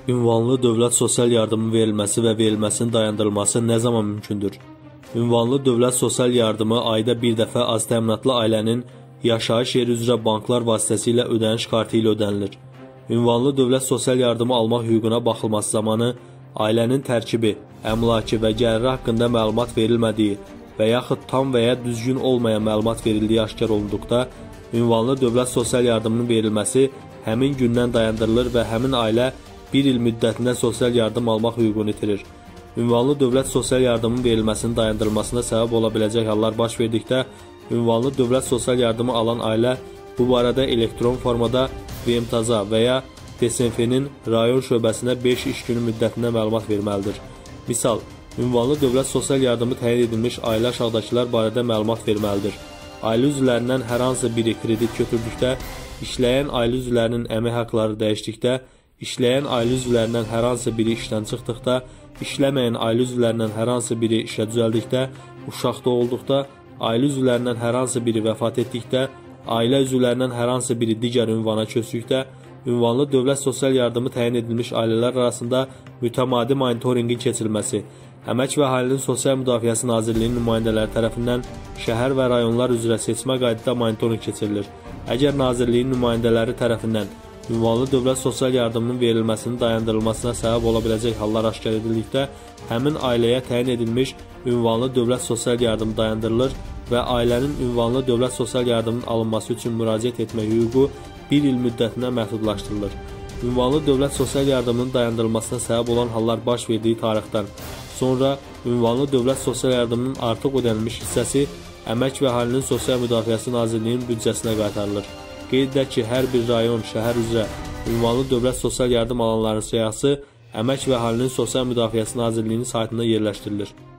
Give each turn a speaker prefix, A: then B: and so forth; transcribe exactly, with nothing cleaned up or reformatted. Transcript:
A: Ünvanlı dövlət sosial yardımın verilməsi və verilməsinin dayandırılması nə zaman mümkündür? Ünvanlı dövlət sosial yardımı ayda bir dəfə az təminatlı ailənin yaşayış yeri üzrə banklar vasitəsilə ödəniş kartı ilə ödənilir. Ünvanlı dövlət sosial yardımı almaq hüququna baxılması zamanı ailənin tərkibi, əmlakı və gəliri haqqında məlumat verilmədiyi və yaxud tam və ya düzgün olmayan məlumat verildiyi aşkar olunduqda, ünvanlı dövlət sosial yardımının verilməsi həmin gündən dayandırılır və həmin ailə bir il müddətində sosial yardım almaq hüququnu itirir. Ünvanlı dövlət sosial yardımının verilməsinin dayandırılmasına səbəb ola biləcək hallar baş verdikdə, ünvanlı dövlət sosial yardımı alan ailə bu barədə elektron formada VMTAZ-a və ya D S F N-in rayon şöbəsinə beş iş günü müddətində məlumat verməlidir. Misal, ünvanlı dövlət sosial yardımı təyin edilmiş ailə aşağıdakılar barədə məlumat verməlidir. Ailə üzvlərindən hər hansı biri kredit götürdükdə, işləyən ailə üzvlərinin əmək haqları dəyişdikdə, işləyən ailə üzvlərindən hər hansı biri işdən çıxdıqda, işləməyən ailə üzvlərindən hər hansı biri işə düzəldikdə, uşaq doğulduqda, ailə üzvlərindən hər hansı biri vəfat etdikdə, ailə üzvlərindən hər hansı biri digər ünvana köçdükdə, ünvanlı dövlət sosial yardımı təyin edilmiş ailələr arasında mütəmadi monitorinqin keçirilməsi, Əmək və Əhalinin Sosial Müdafiəsi Nazirliyinin nümayəndələri tərəfindən şəhər və rayonlar üzrə seçmə qaydada monitorinq keçirilir. Əgər Nazirliyin nümayəndələri tərəfindən ünvanlı dövlət sosial yardımının verilməsinin dayandırılmasına səbəb ola biləcək hallar aşkar edildikdə, həmin ailəyə təyin edilmiş ünvanlı dövlət sosial yardımı dayandırılır və ailənin ünvanlı dövlət sosial yardımının alınması üçün müraciət etmə hüququ bir il müddətinə məhdudlaşdırılır. Ünvanlı dövlət sosial yardımının dayandırılmasına səbəb olan hallar baş verdiyi tarixdən sonra ünvanlı dövlət sosial yardımının artıq ödənilmiş hissəsi Əmək və Əhalinin Sosial Müdafiəsi Nazirliyinin büdcəsinə qaytarılır. Qeyd edək ki, hər bir rayon, şəhər üzrə ünvanlı dövlət sosial yardım alanların siyahısı Əmək və Əhalinin Sosial Müdafiəsi Nazirliyinin saytında yerləşdirilir.